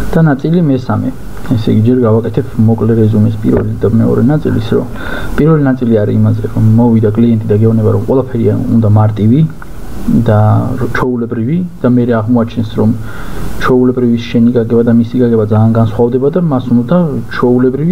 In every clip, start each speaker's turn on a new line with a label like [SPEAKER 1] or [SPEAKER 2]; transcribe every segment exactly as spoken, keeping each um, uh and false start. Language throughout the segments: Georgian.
[SPEAKER 1] და ნაწილი მესამე. ესე იგი ჯერ გავაკეთებ მოკლე რეზუმეს პირველი და მეორე ნაწილის, რომ პირველი ნაწილი არის იმაზე, რომ მოვიდა კლიენტი და გეუბნება, რომ ყველაფერი უნდა მარტივი და ჩვეულებრივი და მე აღმოაჩენს, რომ ჩვეულებრივი შენი გაგება და მისი გაგება ძალიან განსხვავდება და მას უნდა ჩვეულებრივი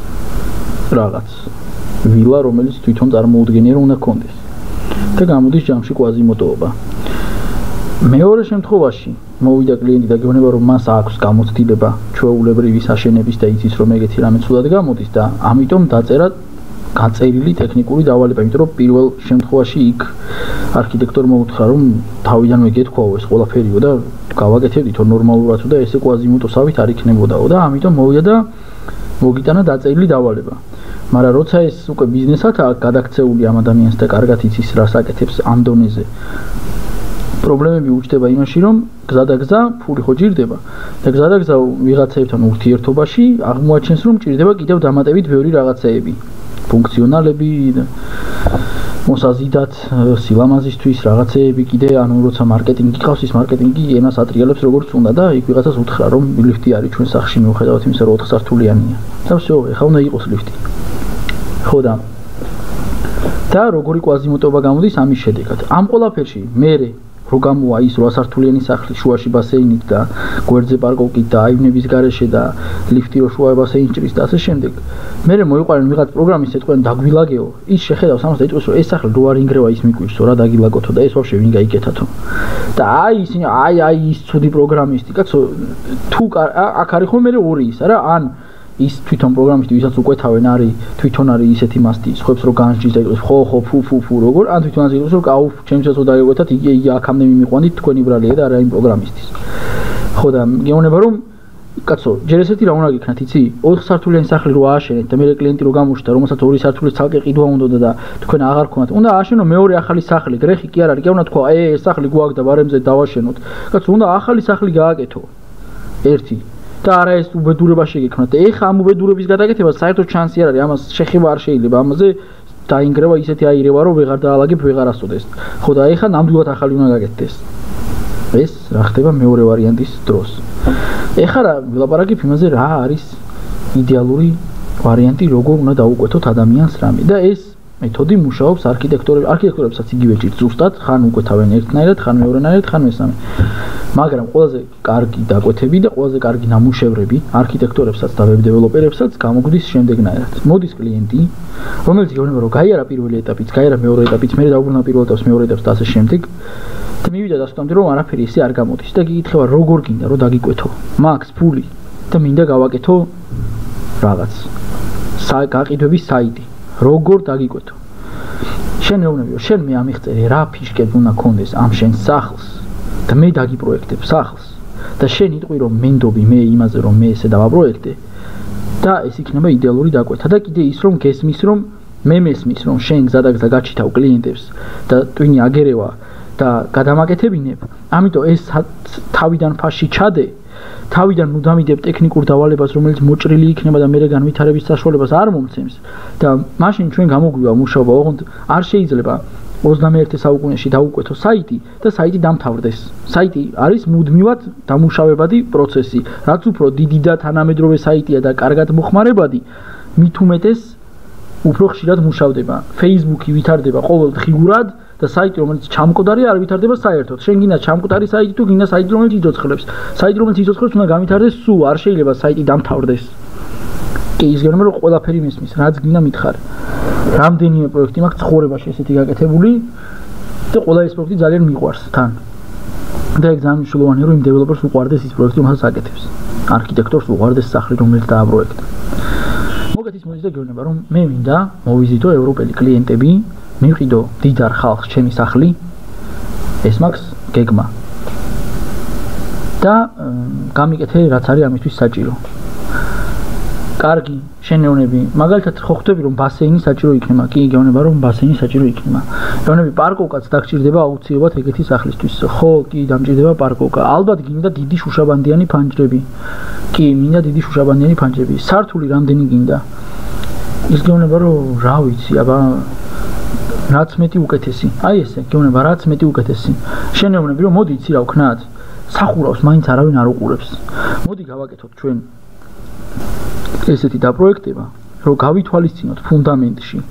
[SPEAKER 1] რაღაც ვილა, რომელიც თვითონ წარმოუდგენია, რომ უნდა კონდეს. და გამოდის ჯამში კვაზიმოტოობა. მეორე შემთხვევაში მოვიდა კლიენტი და გეუბნება, რომ მას აქვს გამოცდილება ჩვეულებრივი საშენების და იცის, რომ ეგეთი რამე ცუდად გამოდის და ამიტომ დაწერა გაწერილი ტექნიკური დავალება, იმიტომ რომ პირველ შემთხვევაში იქ არქიტექტორ მოუთხა, რომ თავიდანვე გეთქვაო ეს ყველაფერიო და გავაკეთებდითო ნორმალურადო და ესე კვაზიმოტოსავით არ იქნებოდაო და ამიტომ მოვიდა და მოგიტანა დაწერილი დავალება. მაგრამ როცა ეს უკვე ბიზნესათაა გადაქცეული ამ ადამიანს და კარგად იცის რას აკეთებს ამ დონეზე, პრობლემები უჩნდება იმაში, რომ გზა და გზა ფული ხო ჭირდება და გზა და გზა ვიღაცაებთან ურთიერთობაში აღმოაჩენს, რომ ჭირდება კიდევ დამატებით ბევრი რაღაცეები, ფუნქციონალები და მოსაზიდად სილამაზისთვის რაღაცეები კიდე, ანუ როცა მარკეტინგი ყავს, ის მარკეტინგი ენას ატრიალებს როგორც უნდა და იქ ვიღაცას უთხრა, რომ ლიფტი არის ჩვენ სახლში მიუხედავად იმისა, რომ ოთხ სართულიანია. და всё, ეხლა უნდა იყოს ლიფტი. ხო და და როგორი კვაზიმოტოობა გამოდის ამის შედეგად. ამ ყველაფერში მე რო გამოვა ის რვა სართულიანი სახლი შუაში ბასეინით და გვერდზე პარკოვკით და აივნების გარეშე და ლიფტი რო შუა ბასეინს ჭრის და ასე შემდეგ. მე მოიყვნენ ვიღაც პროგრამის ეთქვენ დაგვილაგეო. ის შეხედავს ამას და იტყვის, რომ ეს სახლი რო არ ინგრევა ის მიგვიშო რა დაგილაგოთო და ეს ვაფშე ვინ გაიკეთათო. და აი ისინი აი აი ის ცუდი პროგრამისტი, კაცო, თუ აქ არის ხოლმე ორი ის არა, ან ის თვითონ პროგრამისტი, ვისაც უკვეთავენ არის, თვითონ არის ისეთი მასტი, ხობს რომ განსჯის და იტყვის, ხო ხო ფუ ფუ ფუ როგორ, ან თვითონ ასე იტყვის, რომ კაუ, ჩემსაც რო დაგეკვეთათ, იგი იგი აქამდე მიმიყვანით, თქვენი ბრალია და არა იმ პროგრამისტის. ხო და გეუბნება, რომ კაცო, ჯერ ესეთი რა უნდა გიქნათ, იცი? ოთხ სართულიანი სახლი რო ააშენეთ და მე კლიენტი რო გამოჩნდა, რომელსაც ორი სართულის ცალკე ყიდვა უნდოდა და თქვენ აღარ გქონათ. უნდა ააშენო მეორე ახალი სახლი, გრეხი კი არ არის, კი უნდა თქვა, ე ეს სახლი გვაქვს და ბარემზე დავაშენოთ. კაცო, უნდა ახალი სახლი გააკეთო. ერთი და არა ეს უბედურება შეგექმნათ. ეხა ამ უბედურების გადაკეთება საერთოდ შანსი არ არის, ამას შეხება არ შეიძლება, ამაზე დაინგრევა ისეთი აირევა, რომ ვეღარ დაალაგებ, ვეღარ ასწოდეს. ხო და ეხა ნამდვილად ახალი უნდა გაკეთდეს. ეს რა ხდება მეორე ვარიანტის დროს. ეხლა რა ვილაპარაკებ იმაზე, რა არის იდეალური ვარიანტი, როგორ უნდა დაუკვეთოთ ადამიანს რამე და ეს მეთოდი მუშაობს არქიტექტორებს, არქიტექტორებსაც იგივე ჭირთ ზუსტად, ხან უკვეთავენ ერთნაირად, ხან მეორენაირად, ხან მესამე. მაგრამ ყველაზე კარგი დაკვეთები და ყველაზე კარგი ნამუშევრები არქიტექტორებსაც და ვებ დეველოპერებსაც გამოგვდის შემდეგნაირად. მოდის კლიენტი, რომელიც გეუბნება, რომ გაიარა პირველი ეტაპიც, გაიარა მეორე ეტაპიც, მე დავუბრუნდა პირველ ეტაპს, მეორე ეტაპს და ასე შემდეგ. და მივიდა დასკვნამდე, რომ არაფერი ისე არ გამოდის და გიკითხება, როგორ გინდა, რომ დაგიკვეთო. მაქვს ფული და მინდა გავაკეთო რაღაც. გაყიდვების საიტი. როგორ დაგიკვეთო. შენ მეუბნებიო, შენ მე ამიხწერე რა ფიშკები უნდა კონდეს ამ შენ სახლს და მე დაგიპროექტებ სახლს და შენ იტყვი რომ მენდობი მე იმაზე რომ მე ესე დავაპროექტე და ეს იქნება იდეალური დაკვეთა და კიდე ის რომ გესმის რომ მე მესმის რომ შენ გზა და გზა გაჩითავ კლიენტებს და ტვინი აგერევა და გადამაკეთებინებ, ამიტომ ეს თავიდან ფაში ჩადე, თავიდან ნუ დამიდებ ტექნიკურ დავალებას, რომელიც მოჭრილი იქნება და მერე განვითარების საშუალებას არ მომცემს და მაშინ ჩვენ გამოგვივა მუშაობა, ოღონდ არ შეიძლება ოცდამეერთე საუკუნეში დაუკვეთო საიტი და საიტი დამთავრდეს. საიტი არის მუდმივად დამუშავებადი პროცესი, რაც უფრო დიდი და თანამედროვე საიტია და კარგად მოხმარებადი, მით უმეტეს უფრო ხშირად მუშავდება. Facebook-ი ვითარდება ყოველ დღიურად და საიტი, რომელიც ჩამკვდარი არ ვითარდება საერთოდ. შენ გინდა ჩამკვდარი საიტი თუ გინდა საიტი, რომელიც იცოცხლებს. საიტი, რომელიც იცოცხლებს, უნდა გავითარდეს სულ, არ შეიძლება საიტი დამთავრდეს. კი, ის გეუბნება, რომ ყველაფერი მისმის, რაც გინდა მითხარ. რამდენიმე პროექტი მაქვს ცხოვრებაში ესეთი გაკეთებული და ყველა ეს პროექტი ძალიან მიყვარს თან. და ეგ ძალიან მნიშვნელოვანია, რომ იმ დეველოპერს უყვარდეს ის პროექტი, რომელსაც აკეთებს. არქიტექტორს უყვარდეს სახლი, რომელიც დააპროექტა. მოგეთ ის მოდის და გეუბნება, რომ მე მინდა მოვიზიტო ევროპელი კლიენტები, მივყიდო დიდარ ხალხს ჩემი სახლი, ეს მაქვს გეგმა. და გამიკეთე რაც არის ამისთვის საჭირო. კარგი შენევნები, მაგალითად ხო ხვდები რომ ბასეინი საჭირო იქნება, კი გეუბნება რომ ბასეინი საჭირო იქნება. გეუბნები პარკოვკაც დაგჭირდება აუცილებლად ეგეთი სახლისთვის. ხო, კი დამჭირდება პარკოვკა. ალბათ გინდა დიდი შუშაბანდიანი ფანჯრები. კი, მინდა დიდი შუშაბანდიანი ფანჯრები. სართული რამდენი გინდა? ის გეუბნება რომ რა ვიცი, აბა რაც მეტი უკეთესი. აი ესე, გეუბნება რაც მეტი უკეთესი. შენევნები რომ მოდი იცი რა ვქნათ. სახურავს მაინც არავინ არ უყურებს. მოდი გავაკეთოთ ჩვენ ესეთი დაპროექტება, რომ გავითვალისწინოთ ფუნდამენტში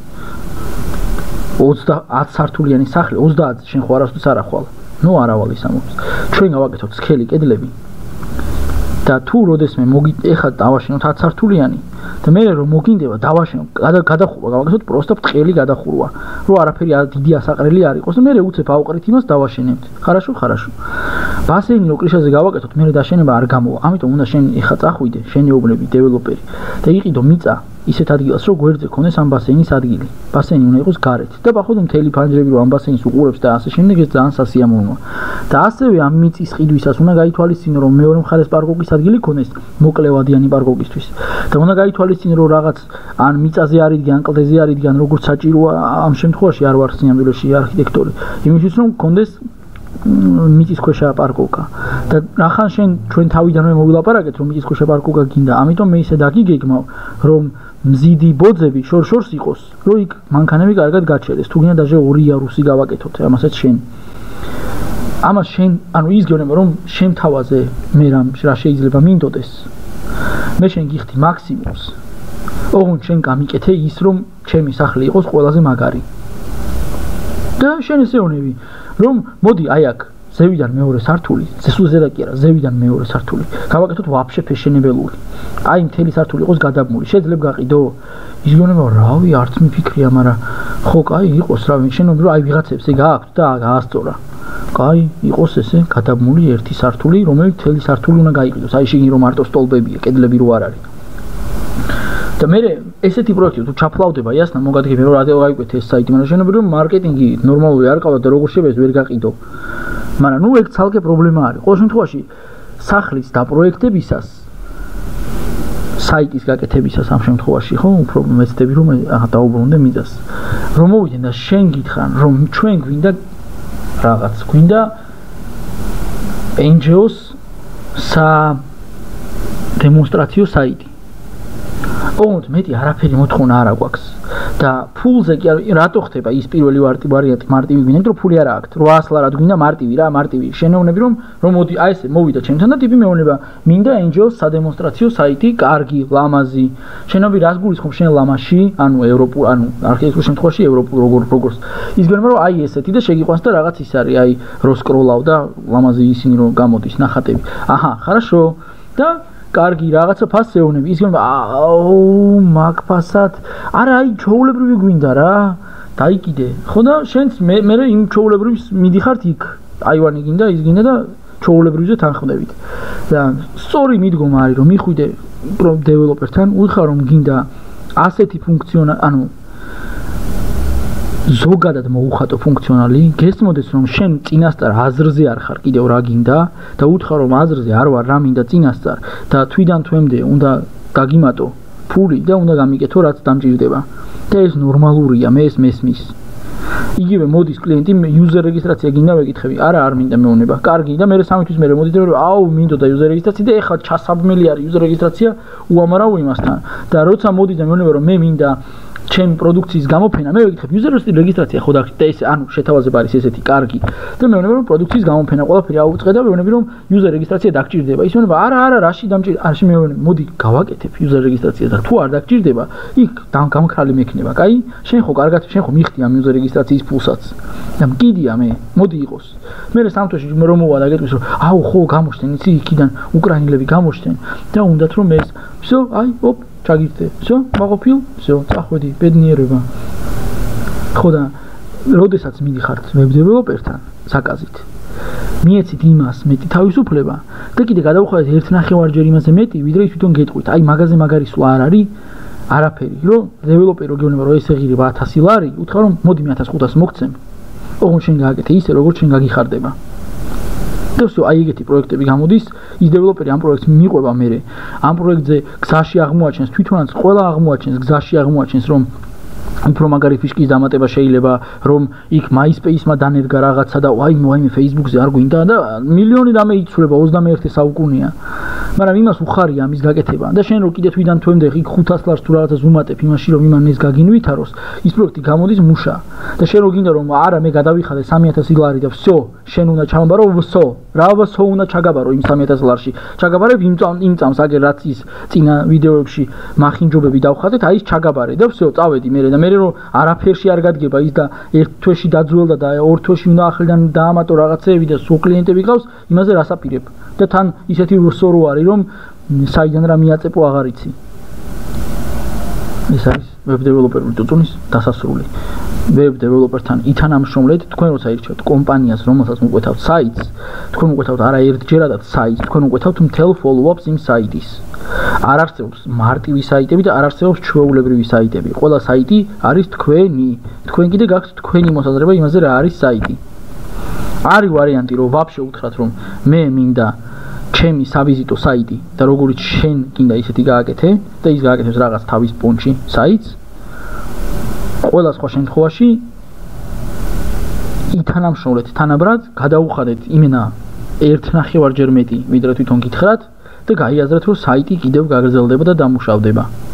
[SPEAKER 1] ოცდაათ სართულიანი სახლი, ოცდაათზე შენ ხო არასდროს არ ახვალ. ნუ არ ავალ ის ამბობს. ჩვენ გავაკეთოთ სქელი კედლები და თუ როდესმე მოგი ეხლა დავაშენოთ ათ სართულიანი და მე რომ მოგინდება დავაშენოთ გადახურვა გავაკეთოთ პროსტა ბრტყელი გადახურვა რომ არაფერი დიდი ასაყრელი არ იყოს და მე უცებ ავყრით იმას დავაშენებთ. ხარაშო ხარაშო ბასეინი რო კრიშაზე გავაკეთოთ მე დაშენება არ გამოვა. ამიტომ უნდა შენ ეხლა წახვიდე შენეობლები დეველოპერი და იყიდო მიწა ისეთ ადგილას რომ გვერდზე ქონდეს ამ ბასეინის ადგილი. ბასეინი უნდა იყოს გარეთ და ბახოთ მთელი ფანჯრები რომ ამ ბასეინს უყურებს და ასე შემდეგ ეს ძალიან სასიამოვნოა. და ასევე ამ მიწის ყიდვისას უნდა გაითვალისწინო რომ მეორე მხარეს პარკოკის ადგილი ქონდეს მოკლევადიანი პარკოკისთვის. და უნდა გაითვალისწინო რომ რაღაც ან მიწაზე არ იდგენ, ან კლდეზე არ იდგენ, როგორც საჭიროა ამ შემთხვევაში არ ვარ სინამდვილეში არქიტექტორი. იმისთვის რომ ქონდეს მიწის ქვეშა პარკოკა და ახან შენ ჩვენ თავიდანვე მოვილაპარაკეთ რომ მიწის ქვეშა პარკოკა გინდა. ამიტომ მე ისე დაგიგეგმავ რომ მზიდი ბოძები შორ-შორს იყოს, რომ იქ მანქანები კარგად გაჩერდეს. თუ გინდა დაჟე ორი იარუსი გავაკეთოთ, ამასაც შენ. ამას შენ, ანუ ის გეუბნება რომ შენ თავაზე მე რა შეიძლება მინდოდეს. მე შენ გიხდი მაქსიმუმს. ოღონდ შენ გამიკეთე ის რომ ჩემი სახლი იყოს ყველაზე მაგარი. და შენ ესეონები რომ მოდი აი აქ ზევიდან მეორე სართული, ზესულ ზედა კი არა, ზევიდან მეორე სართული. გავაკეთოთ ვაფშე ფეშენებელური. აი მთელი სართული იყოს გადაბმული. შეიძლება გაყიდო? ის გეუბნება რავი, არც მიფიქრია, მაგრამ ხო, კაი, იყოს რა, შენობრივ აი ვიღაცებს ეგ აქვს და გაასწორა. კაი, იყოს ესე გადაბმული ერთი სართული, რომელიც მთელი სართული უნდა გაიყიდოს. აი შეგინი რომ მარტო სტოლბებია, კედლები რო არ არის. და მე ესეთი პროექტი თუ ჩაფლავდება იასნა მოგადგები რომ რადიო გაიკვეთე ეს საიტი, მაგრამ შენობრივ მარკეტინგი ნორმალური არ ყავდა და როგორ შეიძლება ეს ვერ გაყიდო. მაგრამ ნუ ეგ ცალკე პრობლემა არის. ყოველ შემთხვევაში სახლის დაპროექტებისას საიტის გაკეთებისას ამ შემთხვევაში ხო უფრო მეცდები რომ დაუბრუნდე მიწას. რომ მოვიდნენ და შენ გითხრან რომ ჩვენ გვინდა რაღაც გვინდა ენ ჯი ოს სა დემონსტრაციო საიტი. ოღონდ მეტი არაფერი მოთხოვნა არ აქვს და ფულზე კი რატო ხდება ის პირველი ვარიანტი მარტივი გვინდა, იმიტომ რომ ფული არ აქვს. რვაას ლარად გვინდა მარტივი რა, მარტივი. შენეუნები რომ რომ მოდი აი ესე მოვიდა ჩემთან და ტიპი მეუბნება, მინდა ენ ჯი ოს სადემონსტრაციო საიტი, კარგი, ლამაზი. შენები რას გულისხმობ შენ ლამაში, ანუ ევროპულ, ანუ არქიტექტურულ შემთხვევაში ევროპულ როგორ როგორც. ის გეუბნება რომ აი ესეთი და შეგიყვანს და რაღაც ის არის, აი რო სკროლავ და ლამაზი ისინი რომ გამოდის ნახატები. აჰა, ხარაშო. და კარგი რაღაცა ფასს ეუბნები. ის გეუბნება აუ მაგ ფასად. არა, აი ჩაულებრივი გვინდა რა. დაიკიდე. ხო და შენც მე მე იმ ჩაულებრივს მიდიხართ იქ. აივანი გინდა, ის გინდა და ჩაულებრივზე თანხმდებით. და სწორი მიდგომა არის რომ მიხვიდე დეველოპერთან, უთხრა რომ გინდა ასეთი ფუნქციონალი, ანუ ზოგადად მოუხატო ფუნქციონალი, გესმოდეს რომ შენ წინასწარ აზრზე არ ხარ კიდევ რა გინდა და უთხრა რომ აზრზე არ ვარ, რა მინდა წინასწარ და თვიდან თვემდე უნდა გაგიმატო ფული და უნდა გამიკეთო რაც დამჭირდება. და ეს ნორმალურია, მე ეს მესმის. იგივე მოდის კლიენტი იუზერ რეგისტრაცია გინდა ვეკითხები. არა, არ მინდა მეუბნება. კარგი და მე სამი თვის მერე მოდით რომ აუ მინდოდა იუზერ რეგისტრაცია და ეხლა ჩასაბმელი არის იუზერ რეგისტრაცია უამრავ იმასთან. და როცა მოდის და მეუბნება რომ მე მინდა ჩემი პროდუქციის გამოფენა, მე ვეკითხებ იუზერ რეგისტრაცია ხო და ეს ანუ შეთავაზება არის ესეთი კარგი. და მეუბნება რომ პროდუქციის გამოფენა ყველაფერი აუწყე და მეუბნები რომ იუზერ რეგისტრაცია დაგჭირდება. ის მეუბნება არა, არა, რაში დამჭირდება? არში მეუბნები, მოდი გავაკეთებ იუზერ რეგისტრაციას და თუ არ დაგჭირდება, იქ გამქრალი მექნება. კაი? შენ ხო კარგად, შენ ხო მიხდი ამ იუზერ რეგისტრაციის ფულსაც. და მკიდია მე, მოდი იყოს. მე სამთოში რომ მოვა და გეტყვის რომ აუ ხო გამოჩნდნენ იცი იქიდან უკრაინელები გამოჩნდნენ და უნდათ რომ ეს всё, აი, ოპ ჩაგირდე. всё, მაყოფილ, всё, წახვედი, ბედნიერება. ხო და როდესაც მიდიხართ ვებ დეველოპერთან საკაზით, მიეცით იმას მეტი თავისუფლება და კიდე გადავხვალეთ ერთ ნახევარჯერ იმაზე მეტი, ვიდრე თვითონ გეტყვით. აი მაგაზე მაგარი სულ არ არის არაფერი, რომ დეველოპერი გეუბნება რომ ეს ეღირება ათასი ლარი, უთხრა რომ მოდი მე ათას ხუთას მოგცემ. ოღონდ შენ გააკეთე ისე როგორც შენ გაგიხარდება. და всё, აი ეგეთი პროექტები გამოდის, ის დეველოპერი ამ პროექტს მიყვება მერე. ამ პროექტზე გზაში აღმოაჩენს, თვითონაც ყველა აღმოაჩენს, გზაში აღმოაჩენს, რომ უფრო მაგარი ფიშკის დამატება შეიძლება, რომ იქ MySpace-მა დანერგა რაღაცა და ვაიმე, ვაიმე Facebook-ზე არ გვინდა და მილიონი რამე იცვლება ოცდამეერთე საუკუნეა. მაგრამ იმას უხარია ამის გაკეთება და შენ რო კიდე თვიდან თვემდე იქ ხუთას ლარს თუ რაღაცას უმატებ იმაში რომ იმან ეს გაგინვითაროს ის პროექტი გამოდის მუშა და შენ რო გინდა რომ არა მე გადავიხადე სამი ათასი ლარი და всё შენ უნდა ჩამაბარო всё რა всё უნდა ჩაგაბარო იმ სამი ათას ლარში ჩაგაბარებ იმ იმ წამს აგერ რაც ის წინა ვიდეოებში მახინჯობები დავხატეთ აი ის ჩაგაბარე და всё წავედი მე და მე რომ არაფერში არ გადგება ის და ერთ თვეში დაძველდა და ორ თვეში უნდა ახლიდან დაამატო რაღაცეები და სულ კლიენტები ყავს იმაზე რას აპირებ და თან ისეთი რსორო არის რომ საიდან რა მიაწეპო აღარ იცი ეს არის ვებ დეველოპერული წუწუნის დასასრული ვებ დეველოპერთან ითანამშრომლეთ თქვენ როცა ირჩევთ კომპანიას რომელსაც მოყვეთავთ საიტს თქვენ მოყვეთავთ არა ერთჯერადად საიტს თქვენ მოყვეთავთ მთელ follow-ups იმ საიტის არ არსებობს მარტივი საიტები და არ არსებობს ჩვეულებრივი საიტები ყველა საიტი არის თქვენი თქვენ კიდე გაქვთ თქვენი მოსაზრება იმაზე რა არის საიტი არის ვარიანტი რომ ვაფშე უთხრათ რომ მე მინდა ჩემი სავიზიტო საიტი და როგორიც შენ გინდა ისეთი გააკეთე და ის გააკეთებს რაღაც თავის პონჩი საიტს ყველა სხვა შემთხვევაში ითანამშრომლეთ თანაბრად გადაუხადეთ იმენა ერთ ნახევარჯერ მეტი ვიდრე თვითონ გითხრათ და გაიაზრეთ რომ საიტი კიდევ გაგრძელდება და დამუშავდება